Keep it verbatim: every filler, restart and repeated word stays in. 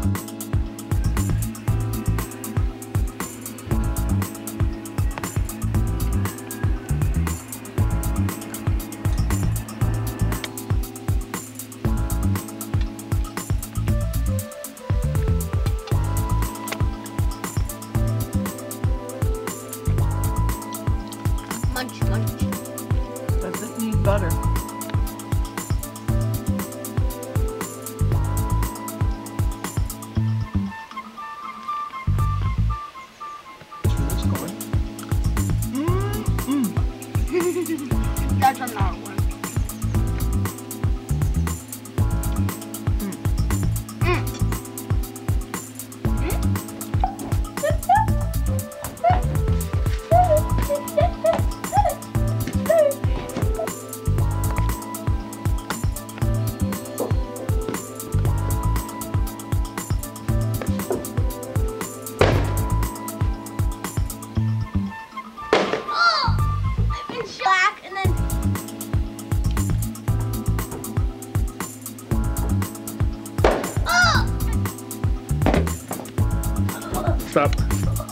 Munch, munch. Does it need butter? It's going. Mm, mm. That's another one. Stop.